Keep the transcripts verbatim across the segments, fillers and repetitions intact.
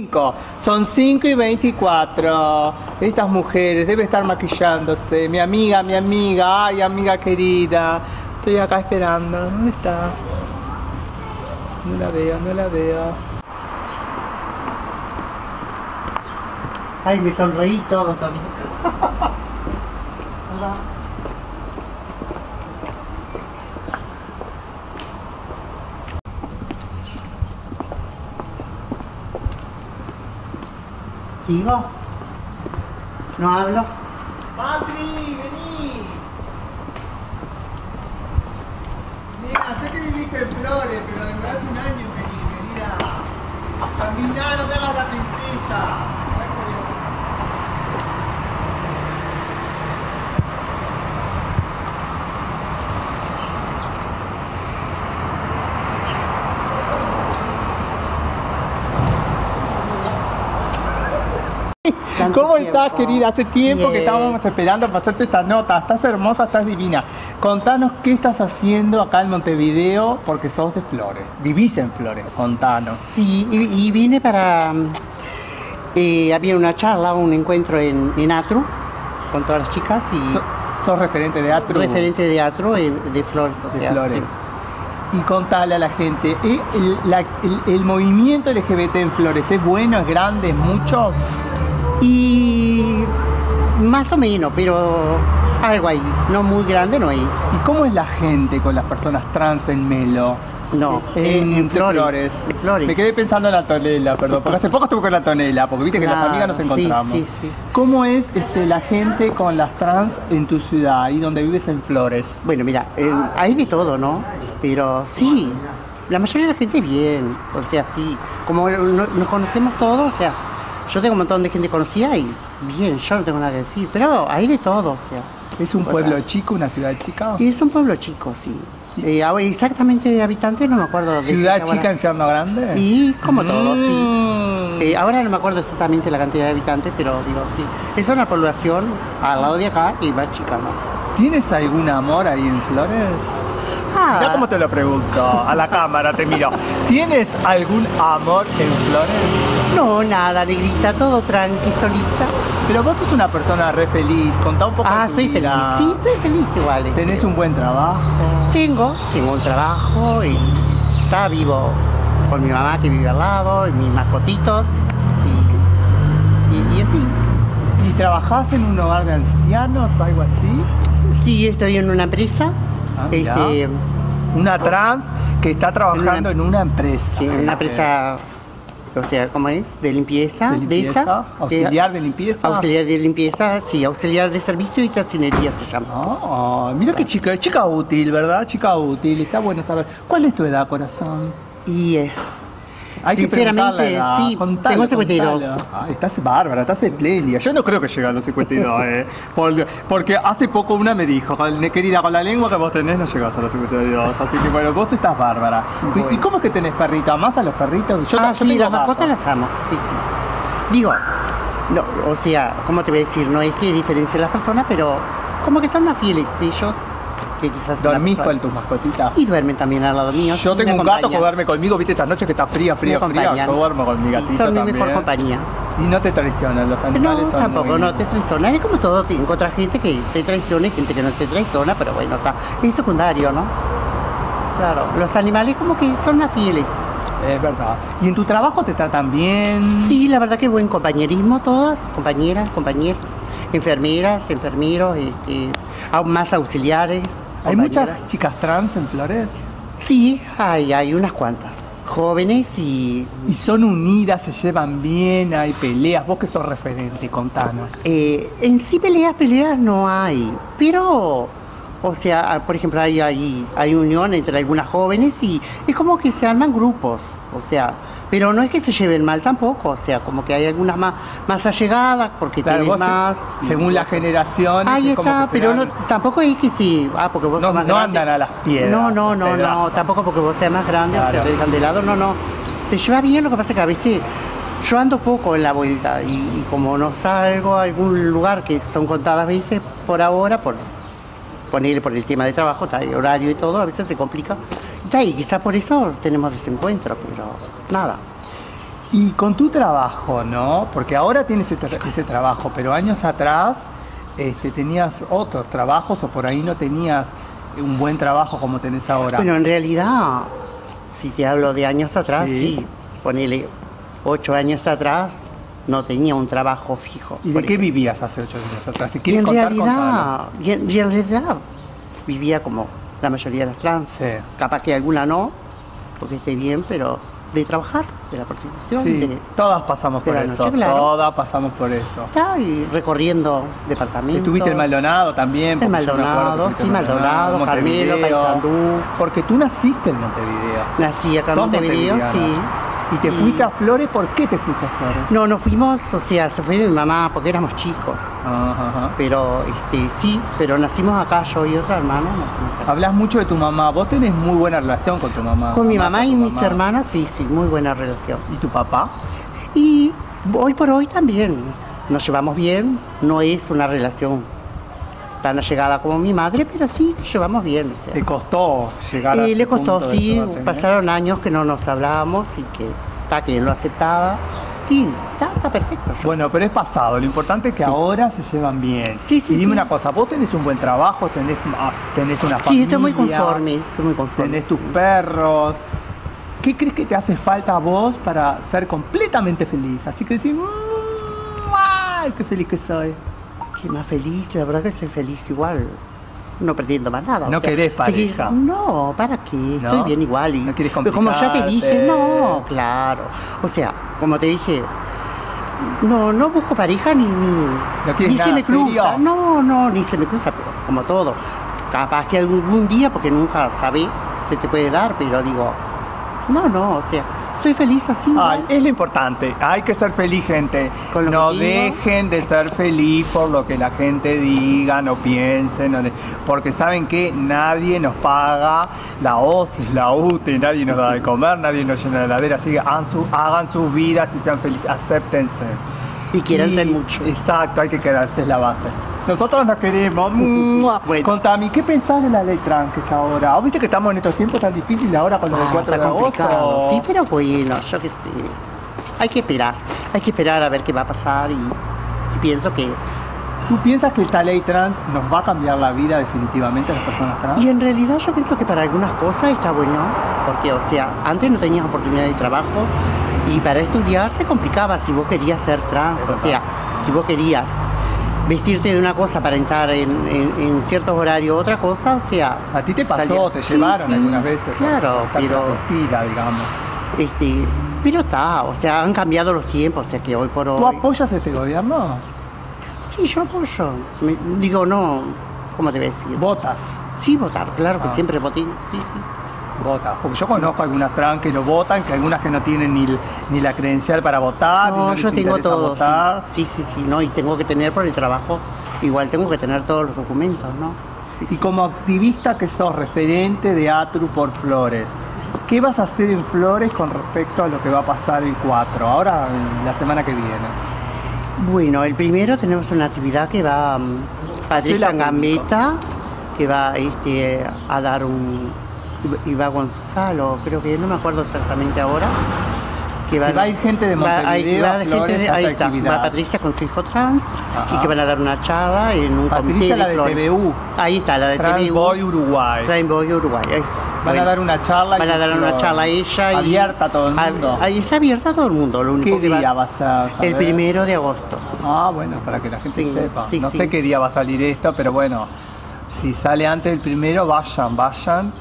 Son cinco y veinticuatro. Estas mujeres debe estar maquillándose. Mi amiga, mi amiga, ay, amiga querida. Estoy acá esperando. ¿Dónde está? No la veo, no la veo. Ay, me sonreí todo, Tony. Hola. ¿Sigo? ¿No hablo? Patri, vení. Mira, sé que vivís en Flores, pero demoraste un año en venir, venir a caminar, no te hagas la princesa. ¿Cómo estás, querida? Hace tiempo Bien. que estábamos esperando pasarte esta nota. Estás hermosa, estás divina. Contanos qué estás haciendo acá en Montevideo, porque sos de Flores. Vivís en Flores, contanos. Sí, y, y vine para... Eh, había una charla, un encuentro en, en Atru, con todas las chicas y... So, ¿Sos referente de Atru? Referente de Atru, eh, de Flores, o de sea, Flores. Sí. Y contale a la gente, ¿el, la, el, el movimiento L G B T en Flores es bueno, es grande, es mucho? Y más o menos, pero algo ahí, no muy grande no es. ¿Y cómo es la gente con las personas trans en Melo? No, en, en Flores. Flores. En Flores. Me quedé pensando en la Antonella, perdón, porque hace poco estuve con la Antonella, porque viste que claro, las amigas nos encontramos. Sí, sí, sí. ¿Cómo es este, la gente con las trans en tu ciudad, ahí donde vives en Flores? Bueno, mira, eh, hay de todo, ¿no? Pero sí, la mayoría de la gente bien, o sea, sí, como no, nos conocemos todos, o sea, yo tengo un montón de gente conocida y bien, yo no tengo nada que decir, pero hay de todo, o sea. ¿Es un pueblo chico, una ciudad chica? Es un pueblo chico, sí. Eh, exactamente de habitantes no me acuerdo. ¿Ciudad chica, infierno grande? Y como mm. todo, sí. Eh, ahora no me acuerdo exactamente la cantidad de habitantes, pero digo, sí. Es una población al lado de acá y más chica, ¿no? ¿Tienes algún amor ahí en Flores? Ah. Mirá cómo te lo pregunto, a la cámara te miro. ¿Tienes algún amor en Flores? No, nada, negrita, todo tranqui, solita. Pero vos sos una persona re feliz, contá un poco Ah, de tu soy vida. feliz, sí, soy feliz igual. ¿Tenés este. un buen trabajo? Tengo, tengo un trabajo y está vivo con mi mamá que vive al lado, y mis mascotitos, y, y, y en fin. ¿Y trabajás en un hogar de ancianos o algo así? Sí, estoy en una empresa. Ah, este, una trans que está trabajando en una, en una empresa. Sí, en una empresa, o sea, ¿cómo es? De limpieza, de, limpieza, de esa. Auxiliar de, de limpieza. Auxiliar de limpieza, sí, auxiliar de servicio y cocinería se llama. Oh, mira qué chica, chica útil, ¿verdad? Chica útil, está bueno saber. ¿Cuál es tu edad, corazón? Y eh, Hay sinceramente, sí, contalo, tengo cincuenta y dos. Ay, estás bárbara, estás espléndida. Yo no creo que llegue a los cincuenta y dos, eh. Porque, porque hace poco una me dijo, querida, con la lengua que vos tenés no llegás a los cincuenta y dos. Así que bueno, vos estás bárbara. Bueno. ¿Y cómo es que tenés perrito? ¿Amás a los perritos? Yo, ah, yo sí, las mascotas las amo, sí, sí. Digo, no, o sea, ¿cómo te voy a decir? No es que diferencie las personas, pero como que son más fieles ellos. Que quizás ¿Dormís con tus mascotitas? Y duermen también al lado mío. Yo sí, tengo un gato que duerme conmigo, viste, estas noches que está fría, fría, fría. Yo duermo con mi sí, gatita son mi también. mejor compañía. Y no te traicionan, los animales no, son tampoco, muy... no te traicionan. Es como todo, te encuentras gente que te traiciona y gente que no te traiciona, pero bueno, está. Es secundario, ¿no? Claro, los animales como que son más fieles. Es verdad. ¿Y en tu trabajo te tratan bien? Sí, la verdad que buen compañerismo todas, compañeras, compañeros, enfermeras, enfermeros, este, aún más auxiliares. ¿Hay muchas chicas trans en Flores? Sí, hay, hay unas cuantas. Jóvenes y... ¿Y son unidas, se llevan bien, hay peleas? Vos que sos referente, contanos. Eh, en sí peleas, peleas no hay, pero... O sea, por ejemplo, hay, hay, hay unión entre algunas jóvenes y es como que se arman grupos, o sea, pero no es que se lleven mal tampoco, o sea, como que hay algunas más, más allegadas porque claro, tienes más... Según la generación... Ahí está, pero no, tampoco es que sí, ah, porque vos no, sos más no grande. andan a las piedras. No, no, no, no, tampoco porque vos seas más grande, claro. O sea, te dejan de lado, no, no. Te lleva bien, lo que pasa es que a veces yo ando poco en la vuelta y, y como no salgo a algún lugar que son contadas veces por ahora, por ponerle por el tema de trabajo, el horario y todo, a veces se complica. Y quizás por eso tenemos desencuentro, pero nada. Y con tu trabajo, ¿no? Porque ahora tienes ese, ese trabajo, pero años atrás este, tenías otros trabajos o por ahí no tenías un buen trabajo como tenés ahora. Bueno, en realidad, si te hablo de años atrás, Sí. sí, ponele ocho años atrás, no tenía un trabajo fijo. ¿Y de por qué ejemplo. vivías hace ocho años atrás? Si Y quieres en contar, realidad, y en, y en realidad vivía como la mayoría de las trans. Sí. Capaz que alguna no, porque esté bien, pero de trabajar, de la prostitución, Sí, de todas pasamos de por la eso, noche, claro. todas pasamos por eso. estar y recorriendo departamentos. Estuviste en Maldonado también. En porque yo me acuerdo Maldonado, que sí, estuviste en Maldonado, Carmelo, Montevideo. Paysandú. Porque tú naciste en Montevideo. Nací acá en Sos Montevideo, montevideana. sí. ¿Y te Y- fuiste a Flores? ¿Por qué te fuiste a Flores? No, nos fuimos, o sea, se fue mi mamá porque éramos chicos. Ajá, ajá. Pero, este, sí, pero nacimos acá, yo y otra hermana, nacimos acá. Hablas mucho de tu mamá. Vos tenés muy buena relación con tu mamá. Con mi Amás mamá a y tu mis mamá. hermanas, sí, sí, muy buena relación. ¿Y tu papá? Y hoy por hoy también nos llevamos bien, no es una relación tan allegada como mi madre, pero sí nos llevamos bien. O sea. ¿Te costó llegar a Y ese le costó, punto de sí, llevarse bien? pasaron años que no nos hablábamos y que, ta, que él lo aceptaba. Sí, está, está perfecto. yo- Bueno, pero es pasado. Lo importante es que Sí. ahora se llevan bien. Sí, sí, y dime sí. una cosa, vos tenés un buen trabajo, tenés, ah, tenés una familia. Sí, estoy muy conforme, estoy muy conforme. Tenés tus perros. ¿Qué crees que te hace falta a vos para ser completamente feliz? Así que decís, "Mm, ¡ay, qué feliz que soy! Qué más feliz, la verdad que soy feliz igual. No pretendo más nada. No querés seguir- pareja. No, ¿para qué? Estoy ¿No? bien igual. Y, No quieres pero como ya te complicarte. dije, no, claro. O sea, como te dije, no, no busco pareja ni, ni, ¿No quieres ni se nada me cruza. serio? No, no, ni se me cruza, pero como todo. Capaz que algún día, porque nunca sabés, se te puede dar, pero digo, no, no, o sea, soy feliz así. ¿no? Ay, es lo importante, hay que ser feliz, gente. Con lo No que digo. dejen de ser feliz por lo que la gente diga, no piensen, no de- porque saben que nadie nos paga la O C I, la U T E, nadie nos da de comer, nadie nos llena la heladera, así que hagan, su- hagan sus vidas y sean felices, acéptense. Y quiéranse Y- mucho. Exacto, hay que quedarse, es la base. Nosotros nos queremos. Mua. Bueno. Contame, ¿qué pensás de la ley trans que está ahora? ¿Vos viste que estamos en estos tiempos tan difíciles ahora con lo del Ah, cuatro está de complicado. agosto? Sí, pero bueno, yo qué sé. Hay que esperar. Hay que esperar a ver qué va a pasar y, y pienso que... ¿Tú piensas que esta ley trans nos va a cambiar la vida definitivamente a las personas trans? Y en realidad yo pienso que para algunas cosas está bueno, porque o sea, antes no tenías oportunidad de trabajo y para estudiar se complicaba si vos querías ser trans, Es o sea, si vos querías vestirte de una cosa para entrar en, en- en ciertos horarios, otra cosa, o sea... ¿A ti te pasó? salía- ¿Te Sí, llevaron sí, algunas veces? Claro, Estar pero... vestida, digamos. Este, pero está, o sea, han cambiado los tiempos, o sea que hoy por ¿Tú hoy... apoyas este gobierno? Sí, yo apoyo. Me- digo, no, ¿cómo te voy a decir? ¿Votas? Sí, votar, claro que Ah. siempre voté, sí, sí. Votas. Porque yo conozco algunas trans que no votan, que algunas que no tienen ni, ni la credencial para votar. y No, les yo tengo interesa todo, votar. sí. sí, sí, sí, no, y tengo que tener por el trabajo, igual tengo que tener todos los documentos, ¿no? Sí, Y sí. como activista que sos referente de Atru por Flores, ¿qué vas a hacer en Flores con respecto a lo que va a pasar el cuatro, ahora en la semana que viene? Bueno, el primero tenemos una actividad que va um, Patricia Hacela Gambetta, que va este, a dar un... y va Gonzalo, creo que no me acuerdo exactamente ahora. Que Y va a ir gente de va- ahí- Montevideo va a de Flores gente de- a ahí esa está, actividad. va Patricia con su hijo trans Ajá. y que van a dar una charla en un Patricia, comité la de de Flores. T V U. Ahí está, la de Trans T V U. Boy Uruguay. Trans Boy Uruguay, ahí está. Van Bueno, a dar una charla. van a dar una charla a ella. y- Abierta a todo el a- mundo. Ahí está abierta a todo el mundo. Lo único ¿Qué que va- día vas a saber? El primero de agosto. Ah, bueno, para que la gente Sí, sepa. sí, no sí. sé qué día va a salir esto, pero bueno, si sale antes del primero, vayan, vayan.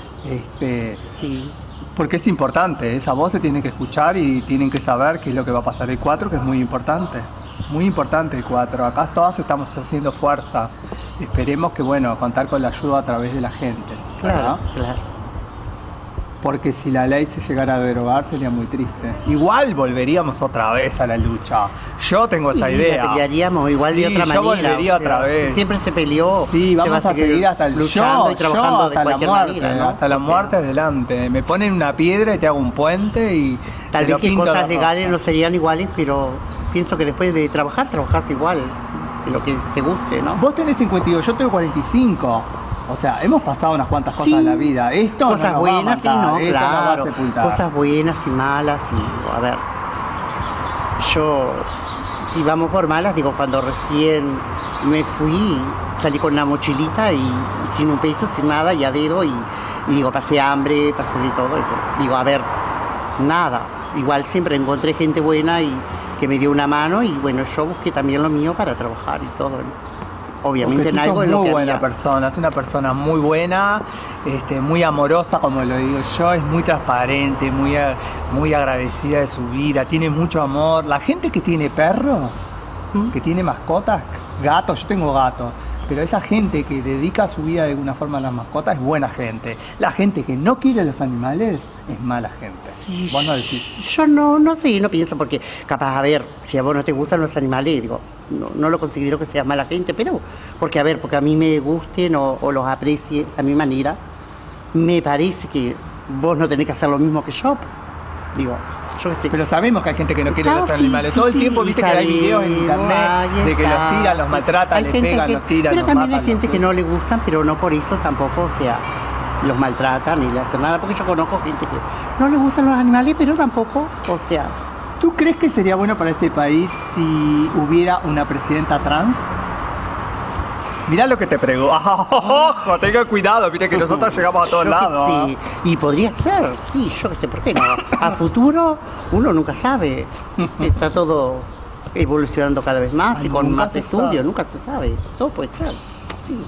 Este, Sí. porque es importante, esa voz se tiene que escuchar y tienen que saber qué es lo que va a pasar el cuatro, que es muy importante. Muy importante el cuatro. Acá todas estamos haciendo fuerza. Esperemos que, bueno, contar con la ayuda a través de la gente. Claro, ¿verdad? claro. Porque si la ley se llegara a derogar sería muy triste. Igual volveríamos otra vez a la lucha. Yo tengo esa Sí, idea. la pelearíamos igual Sí, de otra yo manera. volvería o sea, otra vez. Siempre se peleó. Sí, se vamos va a seguir hasta el luchando yo, y trabajando yo, de hasta la cualquier muerte, manera, ¿no? hasta la O sea, muerte adelante. Me ponen una piedra y te hago un puente y Tal te lo vez que pinto de cosas rojo. legales no serían iguales, pero pienso que después de trabajar, trabajás igual, de lo que te guste, ¿no? Vos tenés cincuenta y dos, yo tengo cuarenta y cinco. O sea, hemos pasado unas cuantas cosas Sí. en la vida. Esto Cosas no nos va a buenas y matar, no, esto nos va a claro. sepultar. Cosas buenas y malas y, a ver, yo, si vamos por malas, digo, cuando recién me fui, salí con una mochilita y sin un peso, sin nada, y a dedo, y, y digo, pasé hambre, pasé de todo. Y digo, a ver, nada. Igual siempre encontré gente buena y que me dio una mano, y bueno, yo busqué también lo mío para trabajar y todo, ¿no? Obviamente en algo en lo muy que buena había. persona, es una persona muy buena, este, muy amorosa, como lo digo yo, es muy transparente, muy, muy agradecida de su vida, tiene mucho amor. La gente que tiene perros, ¿Mm? que tiene mascotas, gatos, yo tengo gatos, pero esa gente que dedica su vida de alguna forma a las mascotas es buena gente. La gente que no quiere los animales es mala gente. Sí, ¿Vos no decís? Yo no, no sé, no pienso, porque capaz, a ver, si a vos no te gustan los animales, digo, no, no lo considero que seas mala gente, pero porque, a ver, porque a mí me gusten o, o los aprecie a mi manera, me parece que vos no tenés que hacer lo mismo que yo. Digo, yo qué sé. Pero sabemos que hay gente que no quiere Claro, los sí, animales. sí, Todo el sí, tiempo y viste que hay videos en internet ahí de que está, los tiran, los sí. maltratan, Hay les gente pegan, que- los tiran, Pero los también matan. hay gente los- que no le gustan, pero no por eso tampoco, o sea, los maltratan ni le hacen nada, porque yo conozco gente que no le gustan los animales, pero tampoco, o sea, ¿Tú crees que sería bueno para este país si hubiera una presidenta trans? Mirá lo que te pregunto. ¡Ojo! Tenga cuidado, viste que nosotros llegamos a todos yo qué lados. sé. Y podría ser, sí, yo qué sé, ¿por qué no? A futuro uno nunca sabe, está todo evolucionando cada vez más. Ay, y con nunca más se estudios, sabe. nunca se sabe, todo puede ser, sí.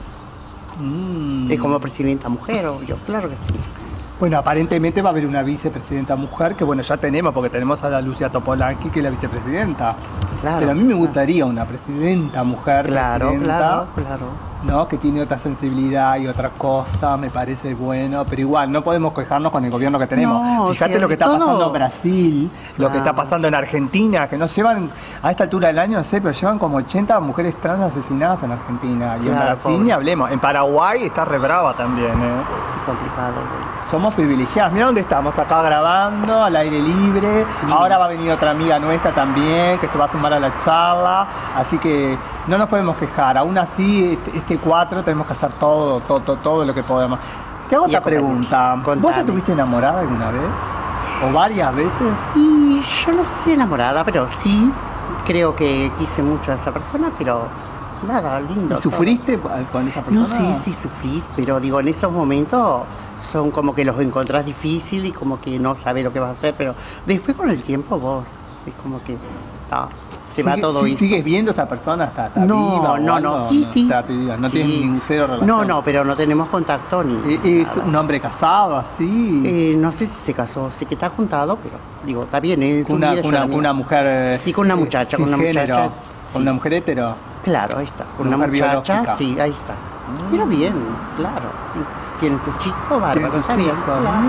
Mm. Es como presidenta mujer, obvio, claro que sí. Bueno, aparentemente va a haber una vicepresidenta mujer, que bueno, ya tenemos, porque tenemos a la Lucia Topolansky, que es la vicepresidenta. Claro, Pero a mí me claro. gustaría una presidenta mujer, Claro, presidenta, claro, claro. ¿no? Que tiene otra sensibilidad y otra cosa, me parece bueno, pero igual no podemos quejarnos con el gobierno que tenemos. No, Fíjate sí, lo que está todo- pasando en Brasil, lo que está Claro. pasando en Argentina, que no llevan, a esta altura del año, no sé, pero llevan como ochenta mujeres trans asesinadas en Argentina. Y en Claro, Brasil pobres. ni hablemos. En Paraguay está re brava también, ¿eh? Sí, complicado. Somos privilegiados. Mira dónde estamos, acá grabando, al aire libre. Ahora va a venir otra amiga nuestra también, que se va a sumar a la charla. Así que no nos podemos quejar. Aún así, este, este cuatro tenemos que hacer todo, todo, todo, todo lo que podemos. Te hago Y otra acompañar. pregunta. ¿Vos Contame. estuviste enamorada alguna vez? ¿O varias veces? Y yo no sé si enamorada, pero sí, creo que quise mucho a esa persona, pero nada, lindo. ¿Y todo. sufriste con esa persona? No sé si sufrís, pero digo, en esos momentos son como que los encontrás difícil y como que no sabés lo que vas a hacer, pero después con el tiempo vos, es como que ah, se va ¿Sigue- todo si- eso. ¿Sigues viendo a esa persona? ¿Está, está No, viva o no, algo? no, sí, sí. Está viva. No Sí. tienes ningún cero relación. No, no, pero no tenemos contacto ni ¿E- ¿Es nada. un hombre casado así? Eh, no sé si se casó, sé que está juntado, pero digo, está bien, en su Una, vida yo una, la mía. una mujer. eh, Sí, con una muchacha, con una cisgénero, muchacha, Con sí. una mujer hetero. Claro, ahí está, con Una una mujer muchacha, biológica. sí, ahí está. Pero bien, claro, sí. Tienen sus chicos, bárbaro, Tiene sus está bien, hijos. claro.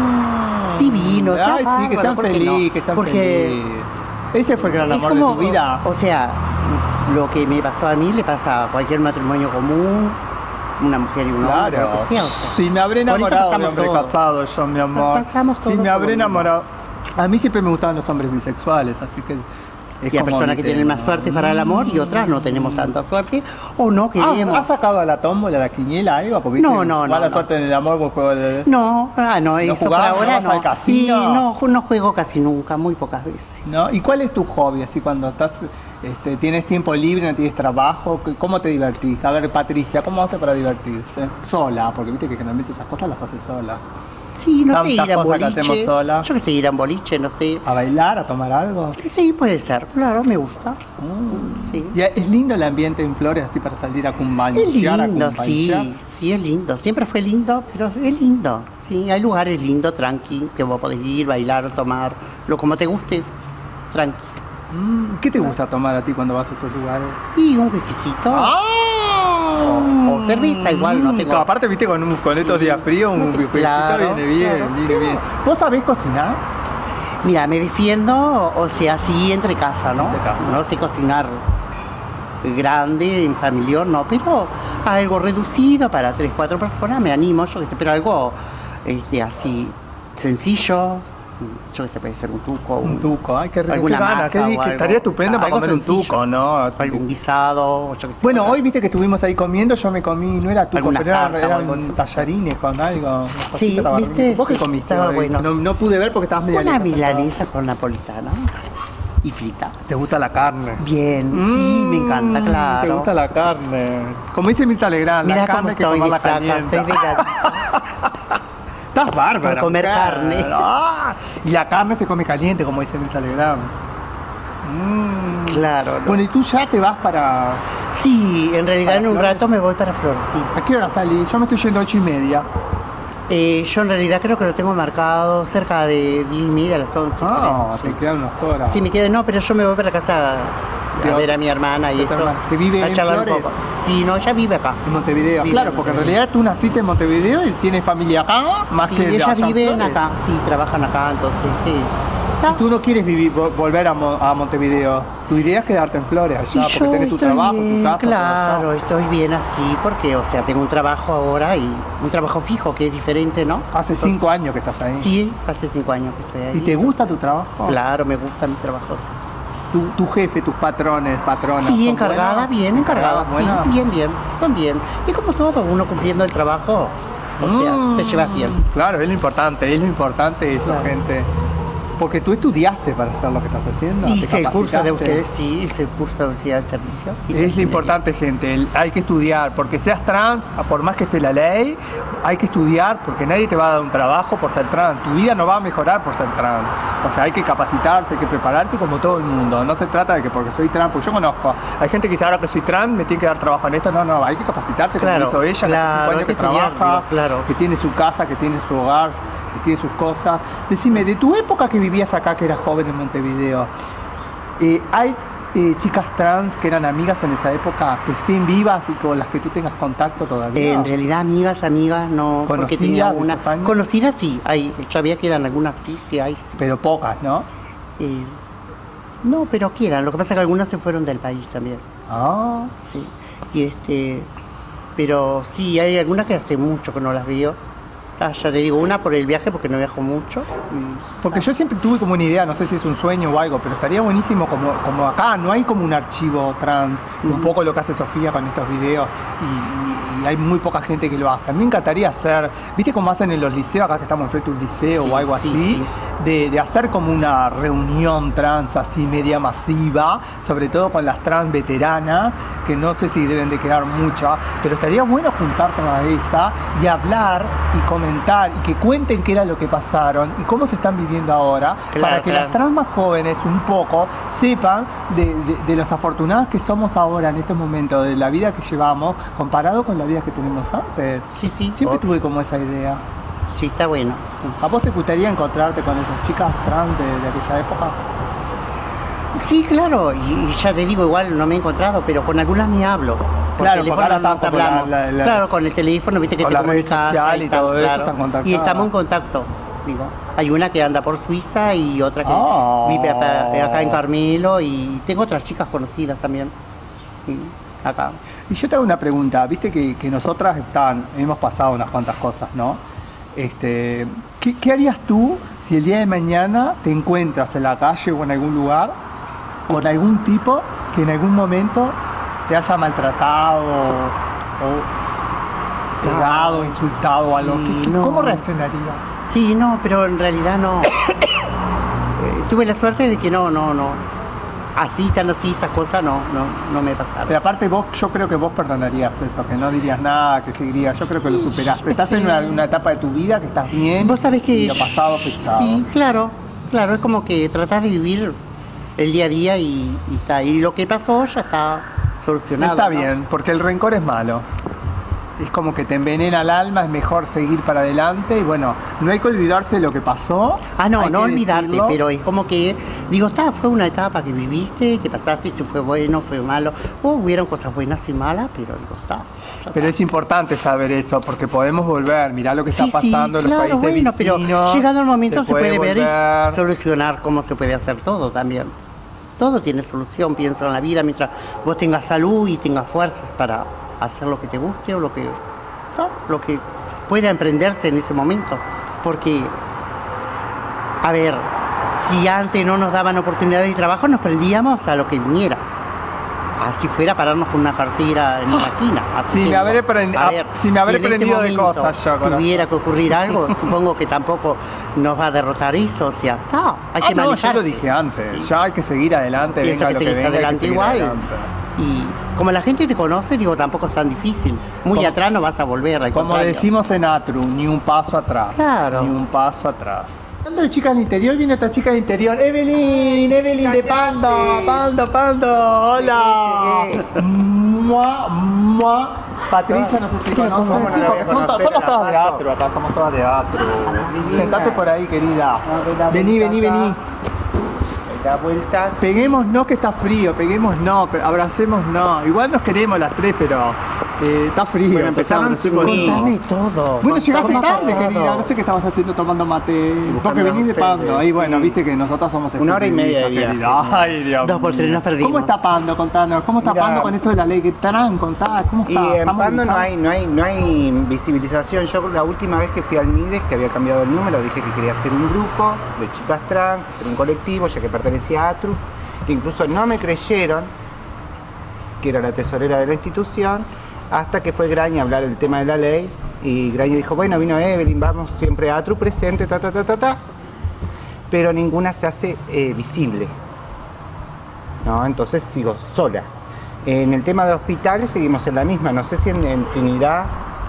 Mm. Divino, está Ay, sí, que bárbaro, están ¿por qué no? felices, que están Porque felices. Ese fue el gran es amor como, de tu vida. O sea, lo que me pasó a mí le pasa a cualquier matrimonio común, una mujer y un hombre, Claro. lo que sea. O sea. Si me habré Ahorita enamorado de pasamos hombre todo. casado, yo, mi amor. Pasamos Si todo me por habré lo mismo. enamorado. A mí siempre me gustaban los hombres bisexuales, así que. Es Y hay como personas mi que tienen tema. más suerte para el amor y otras no tenemos tanta suerte o no Ah, queremos. ¿Has sacado a la tómbola, a la quiniela, algo? Porque No, dicen, no, mala no, no. suerte en el amor con juego de. No, ah, no, eso por jugás, no ahora vas no. al casino? Sí, no, no juego casi nunca, muy pocas veces. ¿No? ¿Y cuál es tu hobby? Así cuando estás, este, tienes tiempo libre, no tienes trabajo, ¿cómo te divertís? A ver, Patricia, ¿cómo haces para divertirse? Sola, porque viste que generalmente esas cosas las haces sola. Sí, no sé, Tantas ir a cosas que hacemos boliche. sola. Yo que sé, ir a un boliche, no sé. ¿A bailar, a tomar algo? Sí, puede ser, claro, me gusta. Mm. Sí. Y es lindo el ambiente en Flores así para salir a cumbañear. Es a lindo, cumbañear. sí, sí, es lindo. Siempre fue lindo, pero es lindo. Sí, hay lugares lindos, tranqui, que vos podés ir, bailar, tomar, lo como te guste, tranqui. Mm, ¿Qué te gusta tomar a ti cuando vas a esos lugares? Y un whiskycito. ¡Ah! O- o cerveza igual, no tengo- Aparte, viste, con, un- con estos Sí. días fríos, un No, whisky claro, viene bien, claro. viene bien. ¿Vos sabés cocinar? Mira, me defiendo, o sea, sí entre casa, ¿no? Entre casa. No sé cocinar grande, en familiar, no, pero algo reducido para tres, cuatro personas, me animo, yo que sé, pero algo este, así sencillo, yo que sé, puede ser un tuco, Un tuco, ay, qué rico, alguna qué gana, masa qué o di- que algo. estaría estupendo para Algo comer un sencillo. tuco, ¿no? algún guisado, yo que sé. Bueno, cosas. hoy viste que estuvimos ahí comiendo, yo me comí, no era tuco, Alguna pero era- tarta o eran algo así. tallarines con algo. unas cositas, Sí, estaba ¿viste? rico. ¿Vos qué Sí, comiste? estaba hoy? bueno. No, no pude ver porque estabas media Una lejos. milanesa con napolitana. y frita. ¿Te gusta la carne? Bien, sí, me encanta, claro. ¿Te gusta la carne? Como dice Mirta Legrand, la Mirá cómo carne que estoy de comerla flaca, caliente. soy vegana. Estás bárbara. Por comer mujer. carne. Ah, y la carne se come caliente, como dice Mirta Legrand. Mm. Claro. ¿no? Bueno, y tú ya te vas para... Sí, en realidad ¿Para en un Flores? rato me voy para Flores, sí. ¿A qué hora salís? Yo me estoy yendo a ocho y media. Eh, yo en realidad creo que lo tengo marcado cerca de diez y media a las once. Ah, creo, te sí. quedan unas horas. Sí, me quedé, no, pero yo me voy para casa ¿De a ver a mi hermana y de tu eso. hermana? ¿Que vive a en charlar un Flores? poco. Sí, no, ella vive acá. En Montevideo. Vive Claro, en porque en Montevideo. realidad tú naciste en Montevideo y tienes familia acá, más Sí, que de ellas allá en viven Flores. acá, sí, trabajan acá, entonces, sí. Y tú no quieres vivir, vo- volver a, Mo- a Montevideo. Tu idea es quedarte en Flores allá, Y porque yo tenés tu estoy trabajo, bien, tu casa. todo claro, eso. estoy bien así porque, o sea, tengo un trabajo ahora y un trabajo fijo que es diferente, ¿no? Hace Entonces, cinco años que estás ahí. Sí, hace cinco años que estoy ahí. ¿Y te gusta tu trabajo? Claro, me gusta mi trabajo, sí. Tu, tu jefe, tus patrones, patronas. Sí, ¿son encargada, buenos? bien, encargada, ¿Buenas? sí, bien, bien, son bien. Y como todo, uno cumpliendo el trabajo, o sea, Mm, te llevas bien. Claro, es lo importante, es lo importante eso, Claro. gente. Porque tú estudiaste para hacer lo que estás haciendo. te Hice el curso de capacitaste. ustedes, sí, hice el curso de auxiliar de servicio. y Es terminé. importante, gente, el- hay que estudiar, porque seas trans, por más que esté la ley, hay que estudiar, porque nadie te va a dar un trabajo por ser trans, tu vida no va a mejorar por ser trans, o sea, hay que capacitarse, hay que prepararse como todo el mundo, no se trata de que porque soy trans, porque yo conozco, hay gente que dice ahora que soy trans me tiene que dar trabajo en esto, no, no, hay que capacitarse Claro, como hizo ella, que hace claro, cinco años hay que, que estudiar, trabaja, digo, claro. que tiene su casa, que tiene su hogar, que tiene sus cosas. Decime, de tu época que vivías acá, que eras joven en Montevideo, eh, ¿hay eh, chicas trans que eran amigas en esa época que estén vivas y con las que tú tengas contacto todavía? En realidad, amigas, amigas, no, porque ¿Conocidas tenía de una. esos años? Conocidas sí, hay, todavía quedan algunas, sí, sí, hay, sí. Pero pocas, ¿no? Eh, no, pero quedan, lo que pasa es que algunas se fueron del país también, Ah, sí. Y este, pero sí, hay algunas que hace mucho que no las veo. Ah, ya te digo, una por el viaje, porque no viajo mucho. y- porque yo siempre tuve como una idea, no sé si es un sueño o algo, pero estaría buenísimo como, como acá, no hay como un archivo trans, un Ujú. poco lo que hace Sofía con estos videos, y, y- y hay muy poca gente que lo hace. A mí me encantaría hacer, ¿viste cómo hacen en los liceos, acá que estamos enfrente de un liceo Sí, o algo sí, así? sí. De, de hacer como una reunión trans así media masiva, sobre todo con las trans veteranas, que no sé si deben de quedar muchas, pero estaría bueno juntar toda esa y hablar y comentar y que cuenten qué era lo que pasaron y cómo se están viviendo ahora, Claro, para que claro. las trans más jóvenes un poco sepan de, de, de los afortunados que somos ahora en este momento, de la vida que llevamos, comparado con la vida que tenemos antes. Sí, sí, Siempre oh, tuve como esa idea. sí, está bueno. sí. ¿A vos te gustaría encontrarte con esas chicas trans de, de aquella época? Sí, claro, y, y ya te digo, igual no me he encontrado, pero con algunas me hablo. Por Claro, teléfono porque ahora nos estás con la- hablamos. la- la- Claro, con el teléfono, viste que con te la red comunicas, social ahí y está, todo eso, claro. están contactadas. Y estamos en contacto, digo. Hay una que anda por Suiza y otra que Oh. vive acá, acá en Carmelo, y tengo otras chicas conocidas también. Sí, acá. Y yo te hago una pregunta, viste que, que nosotras están, hemos pasado unas cuantas cosas, ¿no? Este, ¿qué, qué harías tú si el día de mañana te encuentras en la calle o en algún lugar con algún tipo que en algún momento te haya maltratado o pegado, Ay, insultado o algo? sí, ¿Qué- qué- no. ¿Cómo reaccionarías? Sí, no, pero en realidad no. Eh, tuve la suerte de que no, no, no. Así, tan así, esas cosas no, no, no me pasaron. Pero aparte vos, yo creo que vos perdonarías eso, que no dirías nada, que seguirías, yo creo que lo superás. Pero estás en una, una etapa de tu vida que estás bien, Vos sabés que y lo pasado pesado. sí, claro, claro, es como que tratás de vivir el día a día y, y está. Y lo que pasó ya está solucionado. Está ¿no? bien, porque el rencor es malo. Es como que te envenena el alma, es mejor seguir para adelante y bueno, no hay que olvidarse de lo que pasó. Ah, no, hay no que olvidarte, decirlo. pero es como que, digo, está, fue una etapa que viviste, que pasaste, si fue bueno, fue malo. Oh, hubieron cosas buenas y malas, pero digo, está. ya Pero está. es importante saber eso, porque podemos volver, mirá lo que Sí, está sí, pasando en los claro, países bueno, pero vecinos. llegado el momento se puede, ver volver. y solucionar cómo se puede hacer todo también. Todo tiene solución, pienso en la vida, mientras vos tengas salud y tengas fuerzas para hacer lo que te guste o lo que, ¿no? lo que pueda emprenderse en ese momento. Porque, a ver, si antes no nos daban oportunidades de trabajo, nos prendíamos a lo que viniera. así fuera a pararnos con una cartera en la esquina. Si me habré, prend... a ver, si me habré si en prendido este de cosas yo. Tuviera que ocurrir algo, supongo que tampoco nos va a derrotar eso, o sea, no, hay ah, que no, manejarse. yo lo dije antes, sí. Ya hay que seguir adelante, Pienso venga que lo que seguís venga, adelante hay que seguir igual. Adelante. Y como la gente te conoce, digo, tampoco es tan difícil. Muy como, atrás no vas a volver, al Como contrario. decimos en Atru, ni un paso atrás. Claro. Ni un paso atrás. Hablando de chicas de interior, viene otra chica de interior. Evelyn, Evelyn de Pando, Pando, Pando, hola. Mua, mua. Patricia, no sé si conoces. ¿Cómo no la voy a Somos, conocer somos a la todas de Pato? Atru, acá somos todas de Atru. Sentate por ahí, querida. Vení, vení, vení. Da vueltas. Peguémonos que está frío, peguémonos, abracémonos. Igual nos queremos las tres, pero eh, está frío. Bueno, empezaron sin mí. Contame todo. Bueno, llegaste ¿Cómo ha tarde, pasado? querida. No sé qué estabas haciendo tomando mate. Porque venís de Pando. Ahí, sí. bueno, viste que nosotros somos Una hora y media de viaje. querida. Ay, Dios Dos por tres mío. nos perdimos. ¿Cómo está Pando? Contanos. ¿Cómo está Mira, Pando con esto de la ley? ¿Qué estarán? Contá. ¿Cómo Y está? en ¿Está Pando no movilizado? hay, no hay, no hay visibilización. Yo la última vez que fui al MIDES, que había cambiado el número, dije que quería hacer un grupo de chicas trans, hacer un colectivo, ya que pertenecía a Atru, que incluso no me creyeron que era la tesorera de la institución, hasta que fue Graña a hablar del tema de la ley, y Graña dijo, bueno, vino Evelyn, vamos siempre a Atru presente, ta, ta, ta, ta, ta, pero ninguna se hace eh, visible, ¿no? Entonces sigo sola. En el tema de hospitales seguimos en la misma, no sé si en, en Trinidad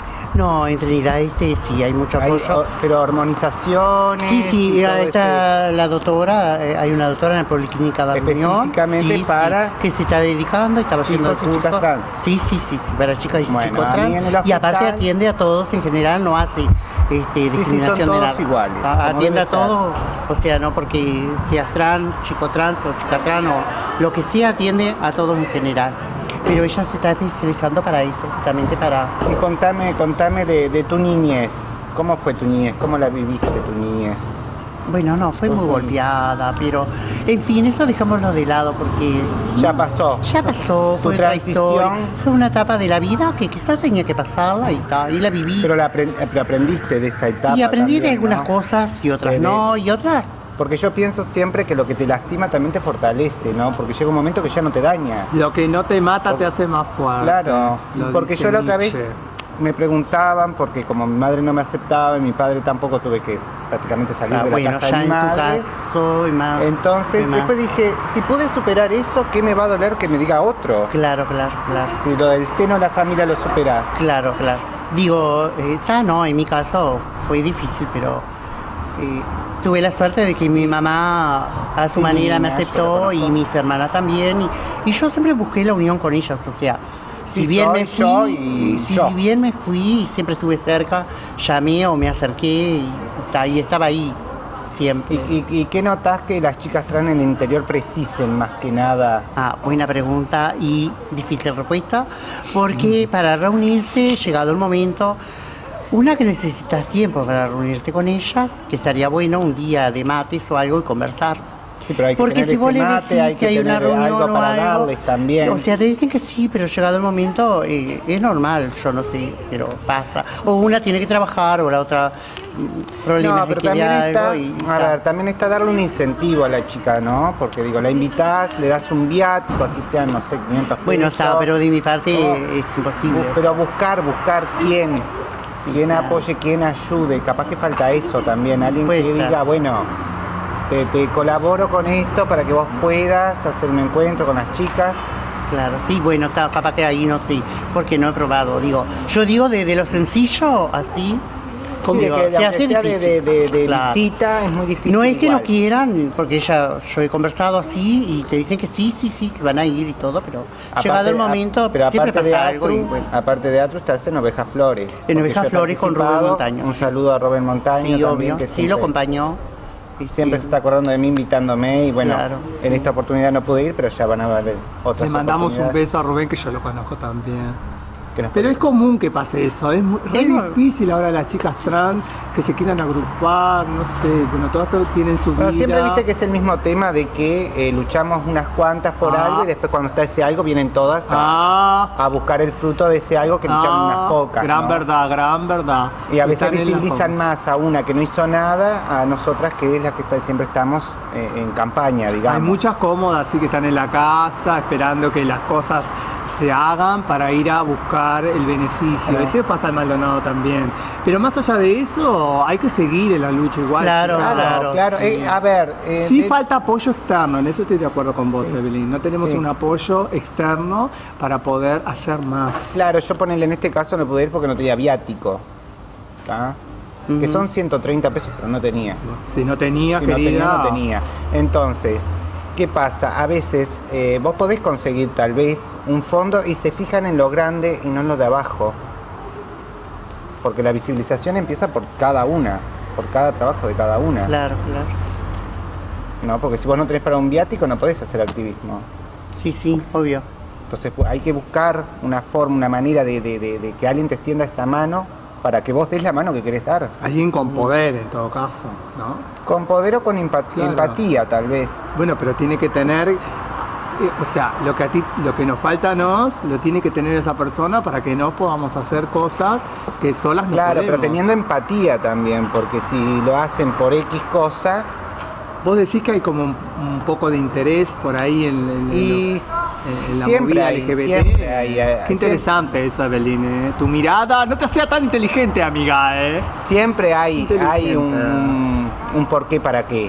No, en Trinidad este sí hay mucho hay, apoyo. o- pero hormonizaciones. Sí, sí, y todo está la doctora, eh, hay una doctora en la Policlínica de Reunión. Específicamente sí, para sí, que se está dedicando, estaba haciendo el chicos y curso. chicas trans. Sí, sí, sí, sí, para chicas y Bueno, chicos a mí trans. en el Y aparte hospital- atiende a todos en general, no hace este, sí, discriminación son de todos nada. iguales, Ah, como atiende a debe ser. todos, o sea, no porque seas trans, chico trans o chica trans o lo que sea, atiende a todos en general. Pero ella se está especializando para eso, justamente para... Y contame, contame de, de tu niñez. ¿Cómo fue tu niñez? ¿Cómo la viviste tu niñez? Bueno, no, fue muy Ujú. golpeada, pero en fin, eso dejémoslo de lado porque Ya pasó. ya pasó, Tu fue otra transición. historia, fue una etapa de la vida que quizás tenía que pasarla y, ta, y la viví. Pero, la apren- pero aprendiste de esa etapa. y aprendí de también, algunas ¿no? cosas y otras De- no, y otras, Porque yo pienso siempre que lo que te lastima también te fortalece, ¿no? Porque llega un momento que ya no te daña. Lo que no te mata te hace más fuerte. Claro, Lo porque dice yo la otra vez Nietzsche. me preguntaban, porque como mi madre no me aceptaba y mi padre tampoco, tuve que prácticamente salir ah, de la bueno, casa ya de mi en tu madre. caso y más. Entonces y más. después dije, si pude superar eso, ¿qué me va a doler que me diga otro? Claro, claro, claro. Si lo del seno de la familia lo superás. Claro, claro. Digo, está, no, en mi caso fue difícil, pero eh, tuve la suerte de que mi mamá a su Sí, manera me niña, yo aceptó la y conozco. mis hermanas también. Y, y yo siempre busqué la unión con ellas, o sea, si Sí, bien soy me yo fui, y si yo. bien me fui y siempre estuve cerca, llamé o me acerqué y, ta, y estaba ahí siempre. ¿Y, y, y qué notás que las chicas trans en el interior precisen más que nada? Ah, buena pregunta y difícil respuesta, porque para reunirse, llegado el momento, una que necesitas tiempo para reunirte con ellas, que estaría bueno un día de mates o algo y conversar. Sí, pero hay que Porque tener si vos ese le mate, decís hay que, que hay una tener reunión algo o para algo, darles también. o sea, te dicen que sí, pero llegado el momento eh, es normal, yo no sé, pero pasa. O una tiene que trabajar o la otra mm, problemas No, de pero que también de está, algo y a ta. ver, también está darle un incentivo a la chica, ¿no? Porque digo, la invitás, le das un viático, así sean, no sé, quinientos pesos. Bueno, está, pero de mi parte No. es imposible. Bu- Pero buscar, buscar quién, Sí, quién sí. apoye, quién ayude. Capaz que falta eso también, alguien Puede que ser. diga, bueno, te, te colaboro con esto para que vos puedas hacer un encuentro con las chicas. Claro, sí, bueno, está, capaz que ahí no sé, porque no he probado. Digo, yo digo de, de lo sencillo, así, Sí, de digo, que, se aunque hace sea de, difícil. de- de- de Claro. visita, es muy difícil. No es que igual. no quieran, porque ya yo he conversado así y te dicen que sí, sí, sí, que van a ir y todo, pero Aparte- llegado el a- momento pero siempre aparte de pasa algo. Y, Atru, bueno. aparte de Atru estás en Ovejas Flores. En porque Ovejas yo he Flores con Rubén participado. Montaño, Un sí. saludo a Rubén Montaño Sí, también, obvio, que sí, siempre, lo acompañó. Y siempre sí. se está acordando de mí invitándome y bueno, Claro, en sí. esta oportunidad no pude ir, pero ya van a haber otras Le mandamos un oportunidades. beso a Rubén, que yo lo conozco también. que nos Pero es común que pase eso, es muy re Es no- difícil ahora las chicas trans que se quieran agrupar, no sé, bueno, todas, todas tienen su Pero vida. siempre viste que es el mismo tema de que eh, luchamos unas cuantas por Ah. algo y después cuando está ese algo vienen todas a, Ah, a buscar el fruto de ese algo que lucharon ah, unas pocas. gran ¿no? verdad, gran verdad. Y a veces Están en la visibilizan forma. más a una que no hizo nada, a nosotras que es la que está- siempre estamos eh, en campaña, digamos. Hay muchas cómodas así que están en la casa esperando que las cosas se hagan para ir a buscar el beneficio. Ah. Eso pasa al Maldonado también. Pero más allá de eso, hay que seguir en la lucha igual. Claro, chicas. Claro, claro. sí. Eh, a ver, eh, Sí de- falta apoyo externo, en eso estoy de acuerdo con vos, Sí. Evelyn. No tenemos Sí. un apoyo externo para poder hacer más. claro, yo ponerle en este caso no pude ir porque no tenía viático. ¿tá? Que Ujú. son ciento treinta pesos, pero no tenía. Si no tenía, Si no querida. tenía, no tenía. Entonces, ¿qué pasa? A veces eh, vos podés conseguir tal vez un fondo y se fijan en lo grande y no en lo de abajo. Porque la visibilización empieza por cada una, por cada trabajo de cada una. Claro, claro. ¿No? Porque si vos no tenés para un viático no podés hacer activismo. Sí, sí, obvio. Entonces pues, hay que buscar una forma, una manera de, de- de- de que alguien te extienda esa mano para que vos des la mano que querés dar. Alguien con poder en todo caso, ¿no? Con poder o con empa- Claro. empatía tal vez. Bueno, pero tiene que tener, eh, o sea, lo que a ti, lo que nos falta a nos, lo tiene que tener esa persona para que no podamos hacer cosas que solas no Claro, podemos. pero teniendo empatía también, porque si lo hacen por X cosa Vos decís que hay como un, un poco de interés por ahí en, en- y en- en la siempre movida hay, L G B T. siempre hay, eh, Qué interesante eso, Evelyn. ¿eh? Tu mirada, no te sea tan inteligente, amiga, ¿eh? Siempre hay, Inteligente. hay un, un, un por qué para qué.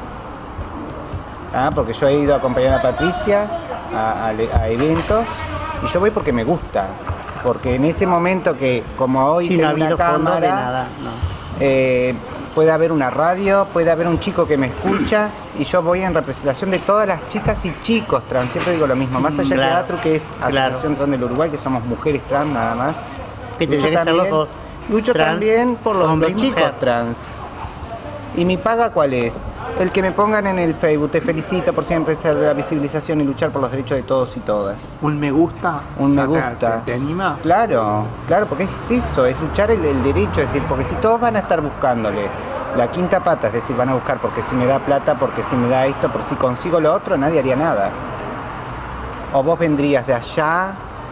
Ah, porque yo he ido a acompañar a Patricia a, a le- a eventos y yo voy porque me gusta. Porque en ese momento que, como hoy Sí, no ha tengo habido una fondo de cámara, nada. No. eh, puede haber una radio, puede haber un chico que me escucha y yo voy en representación de todas las chicas y chicos trans, siempre digo lo mismo, más allá Claro, de ATRU, que es claro. Asociación Trans del Uruguay, que somos mujeres trans nada más. Que Lucho tendría que ser los también- dos. Lucho Trans, también por los, hombre los y chicos mujer. trans. ¿Y mi paga cuál es? El que me pongan en el Facebook, te felicito por siempre hacer la visibilización y luchar por los derechos de todos y todas. Un me gusta. Un me o sea, gusta. ¿Te, te anima? Claro, claro, porque es eso, es luchar el, el derecho, es decir, porque si todos van a estar buscándole la quinta pata, es decir, van a buscar porque si me da plata, porque si me da esto, porque si consigo lo otro, nadie haría nada. O vos vendrías de allá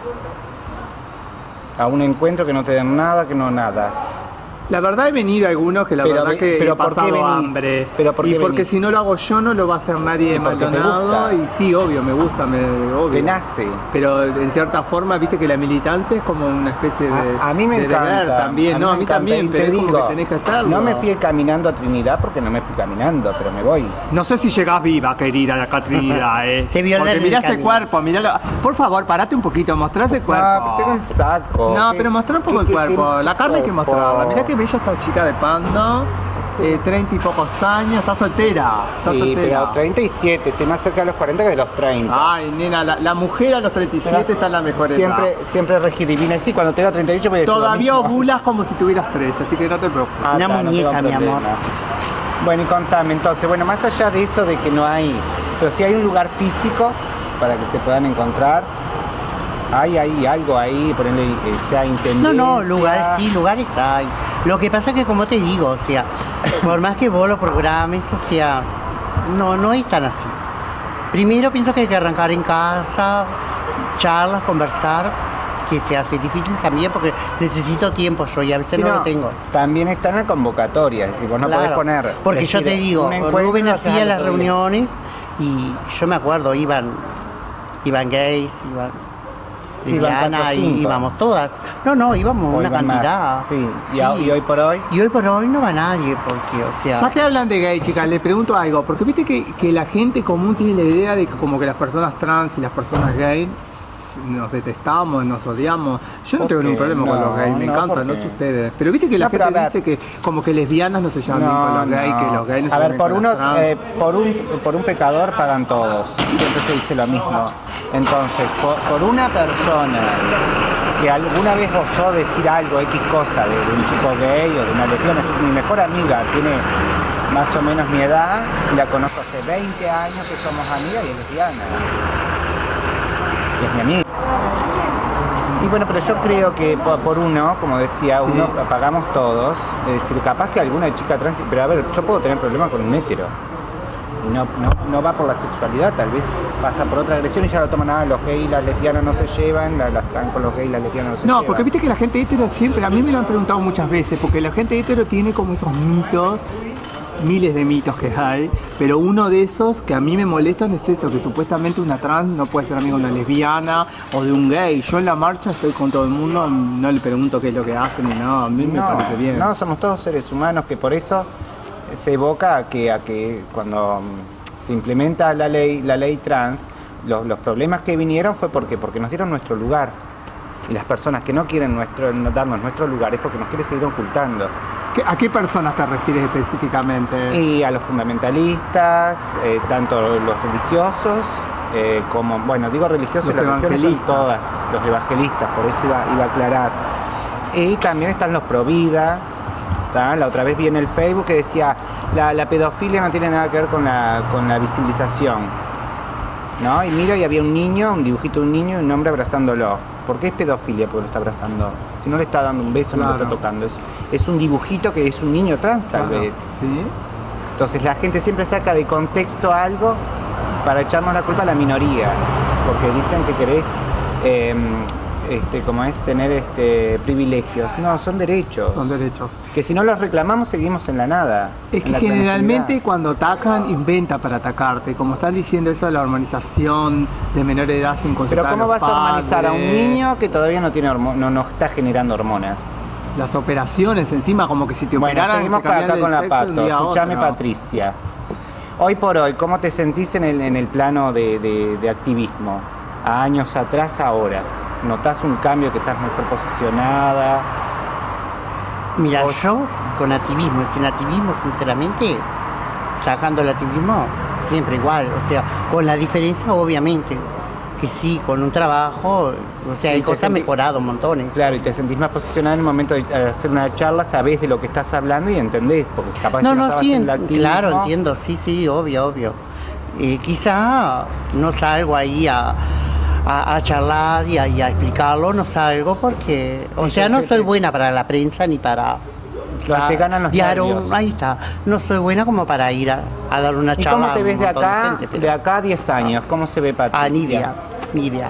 a un encuentro que no te den nada, que no nada. La verdad he venido a algunos que la Pero verdad ve- que pero he ¿por qué pasado venís? hambre. ¿Pero por y qué porque venís? si no lo hago yo no lo va a hacer nadie de ¿Y porque te Maldonado. gusta? Y sí, obvio, me gusta, me, obvio. Te nace. Pero en cierta forma, viste que la militancia es como una especie de, A, a mí me de encanta. deber también. No, me a mí encanta. también, Y pero te es como digo, que tenés que hacerlo. no me fui caminando a Trinidad porque no me fui caminando, pero me voy. No sé si llegás viva, querida, acá Trinidad, eh. Te violan Porque el mirá ese camino. cuerpo, miralo. Por favor, parate un poquito, mostrá ese cuerpo. Ah, pero tengo el saco. No, ¿Qué- pero mostrá un poco qué- el qué- cuerpo. qué La carne hay que cuerpo? mostrarla. Mirá qué bella esta chica de Pando. Eh, treinta y pocos años, está soltera. Está Sí, soltera. pero treinta y siete, estoy más cerca de los cuarenta que de los treinta. Ay, nena, la, la mujer a los treinta y siete Pero está en la mejor edad. Siempre, siempre regidivina. Sí, cuando tenga treinta y ocho voy a decir lo Todavía mismo. ovulas como si tuvieras tres, así que no te preocupes. Ah, Una está, no muñeca, tengo mi amor. problema. Bueno, y contame entonces, bueno, más allá de eso de que no hay, pero si hay un lugar físico para que se puedan encontrar, hay ahí algo ahí, ponerle eh, sea intendencia. No, no, lugares sí, lugares hay. Lo que pasa es que, como te digo, o sea, por más que vos lo programes, o sea, no, no es tan así. Primero pienso que hay que arrancar en casa, charlas, conversar, que se hace difícil también porque necesito tiempo yo y a veces Sí, no, no, lo tengo. También está en la convocatoria, es decir, vos no podés Claro, poner. porque decir, yo te digo, un encuentro, Rubén haces hacía al las otro día. reuniones y yo me acuerdo, iban, iban gays, iban Sí, iban cuatro o Liliana, y cinco. íbamos todas. No, no, íbamos O una iban más. cantidad. Sí, y, a- y hoy por hoy. Y hoy por hoy no va nadie, porque, o sea... Ya que hablan de gay, chicas, les pregunto algo, porque viste que, que la gente común tiene la idea de que como que las personas trans y las personas gay nos detestamos, nos odiamos. Yo no ¿Por tengo ningún qué? problema con No, los gays, me no, encantan, ¿por no qué? sé ustedes. Pero viste que la No, pero gente a ver. dice que como que lesbianas no se llevan bien con los gays, que los gays no se A llevan ver, bien por con uno, las trans. eh, por un por un pecador pagan todos. Siempre se dice lo mismo. Entonces, por, por una persona que alguna vez osó decir algo, X cosa, de, de un chico gay o de una lesbiana, mi mejor amiga tiene más o menos mi edad, la conozco hace veinte años que somos amigas y es lesbiana. Y es mi amiga. Y bueno, pero yo creo que por, por uno, como decía, Sí. uno pagamos todos. Es decir, capaz que alguna chica trans, pero a ver, yo puedo tener problemas con un hétero. Y no, no, no va por la sexualidad, tal vez pasa por otra agresión y ya lo toman, ah, los gays y las lesbianas no se llevan, las, las trans con los gays y las lesbianas no se No, llevan. porque viste que la gente hetero siempre, a mí me lo han preguntado muchas veces, porque la gente hetero tiene como esos mitos, miles de mitos que hay, pero uno de esos que a mí me molestan es eso, que supuestamente una trans no puede ser amiga de una lesbiana o de un gay. Yo en la marcha estoy con todo el mundo, no le pregunto qué es lo que hacen ni nada, a mí me no, parece bien. No, somos todos seres humanos, que por eso se evoca a que, a que cuando mm, se implementa la ley, la ley trans, los, los problemas que vinieron fue porque, porque nos dieron nuestro lugar. Y las personas que no quieren nuestro, no darnos nuestro lugar es porque nos quieren seguir ocultando. ¿Qué- ¿A qué personas te refieres específicamente? Y a los fundamentalistas, eh, tanto los religiosos, eh, como, bueno, digo religiosos, Los las religiones son evangelistas. todas, los evangelistas, por eso iba, iba a aclarar. Y también están los pro vida. ¿tá? La otra vez vi en el Facebook que decía, la, la pedofilia no tiene nada que ver con la, con la visibilización. ¿No? Y miro y había un niño, un dibujito de un niño y un hombre abrazándolo. ¿Por qué es pedofilia? Porque lo está abrazando. Si no le está dando un beso, no Claro. lo está tocando. Es, es un dibujito que es un niño trans, tal Claro, vez. ¿sí? Entonces la gente siempre saca de contexto algo para echarnos la culpa a la minoría, porque dicen que querés, eh, este, como es, tener este, privilegios. No, son derechos. Son derechos. Que si no los reclamamos seguimos en la nada. Es en que la generalmente clandestinidad. cuando atacan, inventa para atacarte. Como están diciendo eso de la hormonización de menor edad sin consultar Pero ¿cómo a los vas a hormonizar a un padres? niño que todavía no tiene hormo- no, no está generando hormonas? Las operaciones encima, como que si te Bueno, operaran seguimos te acá cambian con el la sexo de un Pato. día a Escuchame, otro. Patricia. Hoy por hoy, ¿cómo te sentís en el, en el plano de, de- de activismo? A años atrás, ahora. ¿Notás un cambio, que estás mejor posicionada? Mira, Vos- yo con activismo y sin activismo, sinceramente, sacando el activismo, siempre igual. O sea, con la diferencia, obviamente, que sí, con un trabajo, o sea, Sí, hay te cosas sentí- mejoradas montones. Claro, y te sentís más posicionada en el momento de hacer una charla, sabés de lo que estás hablando y entendés, porque capaz No, si no, estabas sí, en el en- activismo, claro, entiendo, sí, sí, obvio, obvio. Eh, quizá no salgo ahí a, a, a charlar y a, y a explicarlo, no salgo porque, o Sí, sea, sí, no sí, soy sí. buena para la prensa ni para... Claro, te ganan los diario, nervios. ahí está, no soy buena como para ir a, a dar una ¿Y charla. cómo te a ves un de montón acá, gente, pero- de acá a diez años? ¿Cómo se ve Patricia? a Nivea, Nivea.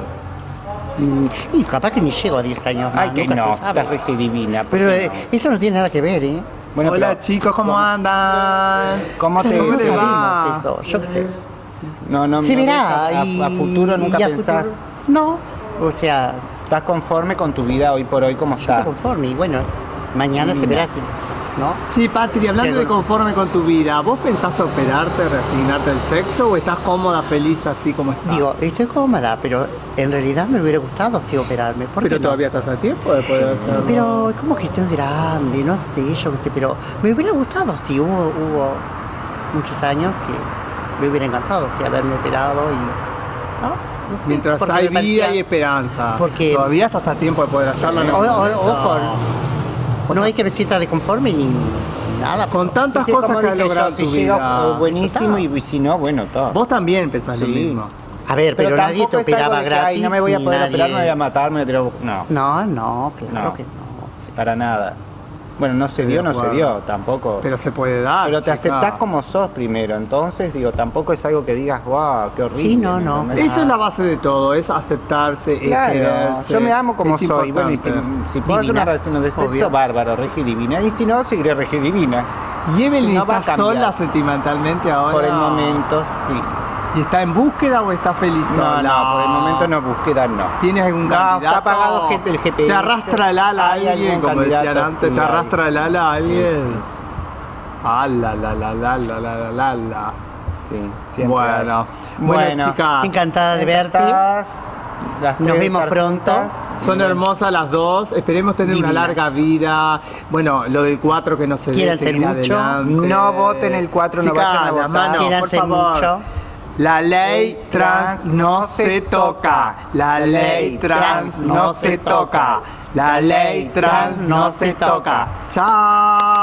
Mm, Y capaz que ni llego a diez años más, Ay, que nunca no, se sabe. estás regi divina. ¿por Pero qué eh, no? eso no tiene nada que ver, ¿eh? Bueno, Hola pero- chicos, ¿cómo andan? ¿Cómo te ¿Cómo no le va? sabemos eso, yo qué sé. No, no, Se no verá. ves a, y, a- a futuro nunca y a pensás. futuro- No, o sea, ¿Estás conforme con tu vida hoy por hoy? ¿Cómo yo estoy está? conforme y bueno, mañana se Divina. verá si, ¿no? Sí, Patri, hablando Sí, de bueno, conforme con tu vida, ¿vos pensás operarte, reasignarte el sexo o estás cómoda, feliz así como estás? Digo, estoy cómoda, pero en realidad me hubiera gustado sí operarme. ¿Por pero qué no? todavía estás a tiempo de poder hacerlo. Pero es como que estoy grande, no sé, yo qué sé, pero me hubiera gustado, sí, hubo, hubo muchos años que me hubiera encantado, sí, haberme operado y... ¿no? No sé, Mientras porque hay me vida parecía- y esperanza. Porque- Todavía estás a tiempo de poder hacerlo. en el O- o- momento. ojo, no hay que me sienta de conforme ni nada. Con pero- tantas Sí, sí, cosas como que has dije yo, logrado en si tu llega vida. eh, buenísimo y, y si no, bueno, todo. Vos también pensás lo Sí. mismo. A ver, pero, nadie te tampoco es algo operaba de que, gratis. "Ay, no me voy a ni poder nadie- operar, me voy a matar, me voy a tirar-". No, No, no, claro No. que no. sí. para nada. Bueno, no se Estoy dio, de no se acuerdo. dio, tampoco. Pero se puede dar. Pero te chica. aceptás como sos primero, entonces, digo, tampoco es algo que digas, wow, qué horrible. Sí, no, no. ¿entendés? Esa es la base de todo, es aceptarse, es Claro, quererse. yo me amo como Es soy. Bueno, y si, importante. si puedo hacer Divina, una relación de sexo, obvio. bárbaro, regi divina. Y si no, seguiré regi divina. ¿Y Evelyn si no, va a está cambiar. sola sentimentalmente ahora? Por el momento, sí. ¿Y está en búsqueda o está feliz No, sola? no, por el momento no, búsqueda no. ¿Tienes algún No, candidato? está apagado el G P S. ¿Te arrastra el ala a Hay alguien, algún como decían candidato, antes? sí, ¿Te hay. arrastra el ala a Sí, alguien? sí. Ah, la, la, la, la, la, la, la, la, la. Sí, siempre Bueno, hay. bueno, chicas, Encantada de verte. Encantadas, las Nos tres vemos estar pronto. juntas. son hermosas las dos. Esperemos tener Divinas. una larga vida. Bueno, lo del cuatro que no se dé, Quiéranse seguir mucho. adelante. No voten el cuatro, no Chicas, vayan a las votar. manos, por Quiéranse favor. mucho. La ley trans no se toca. La ley trans no se toca. La ley trans no se toca. Chao.